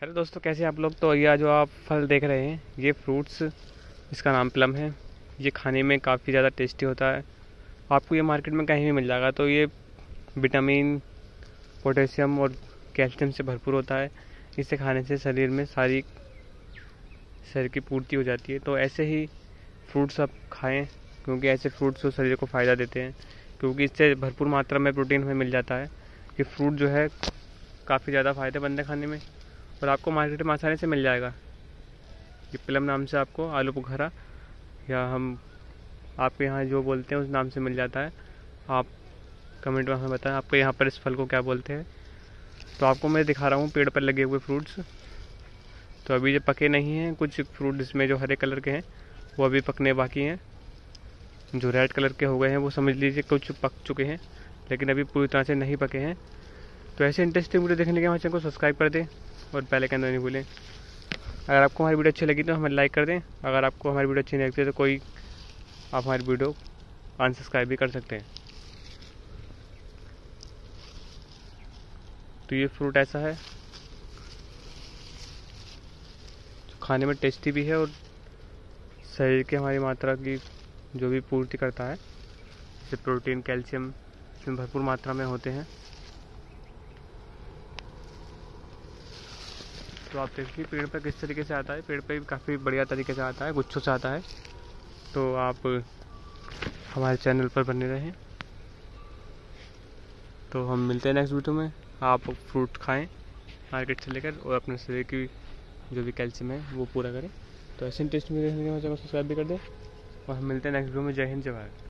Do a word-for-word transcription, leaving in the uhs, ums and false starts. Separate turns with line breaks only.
Hello दोस्तों, कैसे आप लोग। तो यह जो आप फल देख रहे हैं ये फ्रूट्स, इसका नाम प्लम है। ये खाने में काफ़ी ज़्यादा टेस्टी होता है। आपको ये मार्केट में कहीं भी मिल जाएगा। तो ये विटामिन, पोटेशियम और कैल्शियम से भरपूर होता है। इसे खाने से शरीर में सारी शरीर की पूर्ति हो जाती है। तो ऐसे ही फ्रूट्स आप खाएं, क्योंकि ऐसे फ्रूट्स शरीर को फ़ायदा देते हैं, क्योंकि इससे भरपूर मात्रा में प्रोटीन हमें मिल जाता है। ये फ्रूट जो है काफ़ी ज़्यादा फ़ायदेमंद है खाने में, और आपको मार्केट में आसानी से मिल जाएगा। ये प्लम नाम से आपको आलू बुखारा, या हम आपके यहाँ जो बोलते हैं उस नाम से मिल जाता है। आप कमेंट में हमें बताएं आपके यहाँ पर इस फल को क्या बोलते हैं। तो आपको मैं दिखा रहा हूँ पेड़ पर लगे हुए फ्रूट्स। तो अभी ये पके नहीं हैं। कुछ फ्रूट इसमें जो हरे कलर के हैं वो अभी पकने बाकी हैं। जो रेड कलर के हो गए हैं वो समझ लीजिए कुछ पक चुके हैं, लेकिन अभी पूरी तरह से नहीं पके हैं। तो ऐसे इंटरेस्टिंग वीडियो देखने के लिए हमारे चैनल को सब्सक्राइब कर दें और बेल आइकन दबाना नहीं भूलें। अगर आपको हमारी वीडियो अच्छी लगी तो हमें लाइक कर दें। अगर आपको हमारी वीडियो अच्छी नहीं लगती तो कोई आप हमारी वीडियो अनसब्सक्राइब भी कर सकते हैं। तो ये फ्रूट ऐसा है जो खाने में टेस्टी भी है और शरीर की हमारी मात्रा की जो भी पूर्ति करता है, जैसे प्रोटीन, कैल्शियम इसमें भरपूर मात्रा में होते हैं। तो आप देखिए पेड़ पर किस तरीके से आता है। पेड़ पे भी काफ़ी बढ़िया तरीके से आता है, गुच्छों से आता है। तो आप हमारे चैनल पर बने रहें। तो हम मिलते हैं नेक्स्ट वीडियो में। आप फ्रूट खाएं मार्केट से लेकर, और अपने शरीर की जो भी कैल्शियम है वो पूरा करें। तो ऐसे इंटरेस्ट में देखने के लिए चैनल को सब्सक्राइब भी कर दें, और हम मिलते हैं नेक्स्ट वीडियो में। जय हिंद, जय भारत।